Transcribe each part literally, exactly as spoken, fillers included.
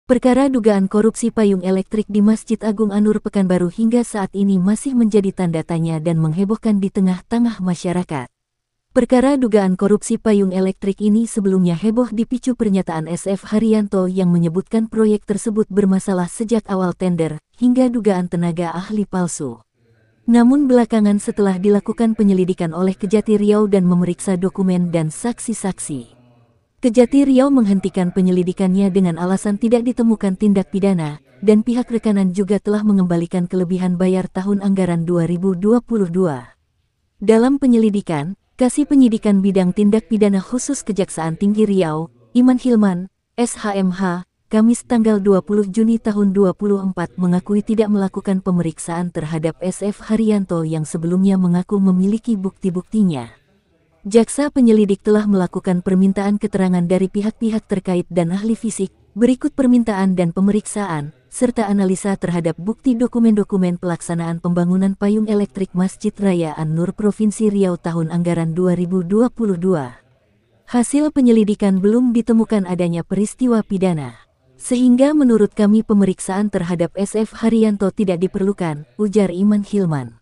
Perkara dugaan korupsi payung elektrik di Masjid Agung An-Nur Pekanbaru hingga saat ini masih menjadi tanda tanya dan menghebohkan di tengah-tengah masyarakat. Perkara dugaan korupsi payung elektrik ini sebelumnya heboh dipicu pernyataan S F Haryanto yang menyebutkan proyek tersebut bermasalah sejak awal tender, hingga dugaan tenaga ahli palsu. Namun belakangan setelah dilakukan penyelidikan oleh Kejati Riau dan memeriksa dokumen dan saksi-saksi, Kejati Riau menghentikan penyelidikannya dengan alasan tidak ditemukan tindak pidana, dan pihak rekanan juga telah mengembalikan kelebihan bayar tahun anggaran dua ribu dua puluh dua. Dalam penyelidikan, Kasih Penyidikan Bidang Tindak Pidana Khusus Kejaksaan Tinggi Riau, Iman Hilman, S H M H, Kamis tanggal dua puluh Juni tahun dua ribu dua puluh empat mengakui tidak melakukan pemeriksaan terhadap S F Haryanto yang sebelumnya mengaku memiliki bukti-buktinya. Jaksa penyelidik telah melakukan permintaan keterangan dari pihak-pihak terkait dan ahli fisik, berikut permintaan dan pemeriksaan, serta analisa terhadap bukti dokumen-dokumen pelaksanaan pembangunan payung elektrik Masjid Raya An-Nur Provinsi Riau tahun anggaran dua ribu dua puluh dua. Hasil penyelidikan belum ditemukan adanya peristiwa pidana, sehingga menurut kami pemeriksaan terhadap S F Haryanto tidak diperlukan, ujar Iman Hilman.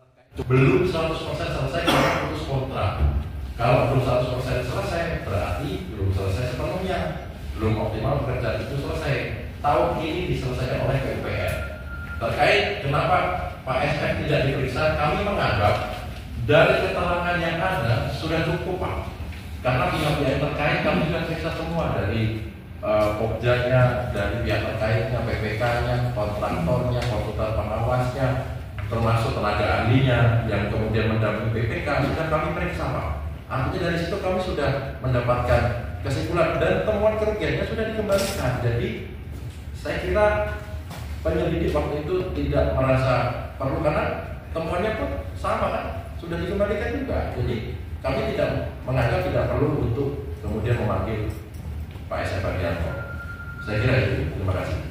Belum seratus persen selesai karena putus kontrak. Kalau belum seratus persen selesai, berarti belum selesai sepenuhnya. Belum optimal pekerjaan itu selesai. Tahun ini diselesaikan oleh P U P R. Terkait kenapa Pak S F tidak diperiksa, kami menganggap dari keterangan yang ada sudah cukup, Pak. Karena pihak-pihak terkait kami sudah periksa semua, dari uh, Pokjanya, dari pihak terkaitnya, P P K-nya, kontraktornya, konsultan pengawasnya, termasuk tenaga ahlinya yang kemudian mendampingi P P K, sudah kami periksa, Pak. Artinya dari situ kami sudah mendapatkan kesimpulan dan temuan kerugiannya sudah dikembalikan. Jadi saya kira penyelidik waktu itu tidak merasa perlu, karena temuannya pun sama kan, sudah dikembalikan juga. Jadi kami tidak menganggap tidak perlu untuk kemudian memanggil Pak S F Haryanto. Saya kira itu. Terima kasih.